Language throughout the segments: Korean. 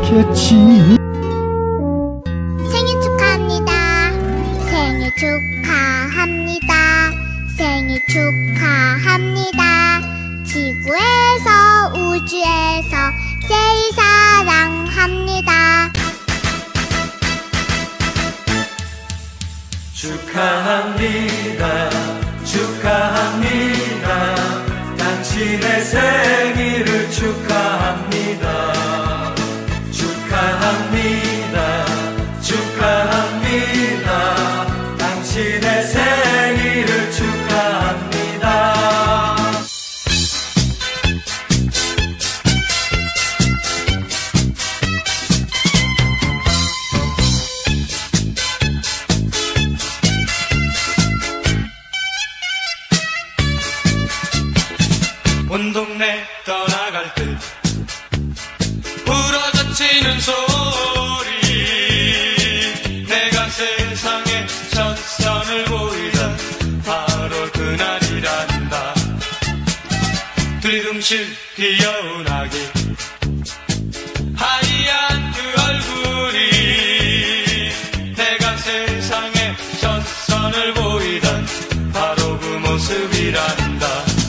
않겠지. 생일 축하합니다. 생일 축하합니다. 생일 축하합니다. 지구에서 우주에서 제일 사랑합니다. 축하합니다. 축하합니다. 당신의 생일을 축하합니다. 축하합니다. 축하합니다. 당신의 생일을 축하합니다. 온 동네 떠나갈 때 부러져치는 소리, 내가 세상에 첫 선을 보이던 바로 그날이란다. 뒤둥실 귀여운 아기, 하얀 그 얼굴이 내가 세상에 첫 선을 보이던 바로 그 모습이란다.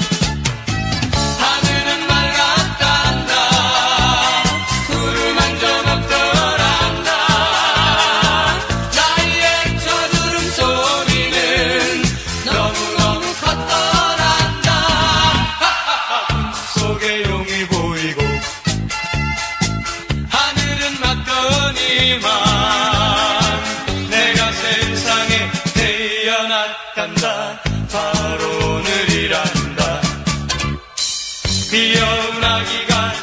내가 세상에 태어났단다. 바로 오늘이란다. 귀여운 아기가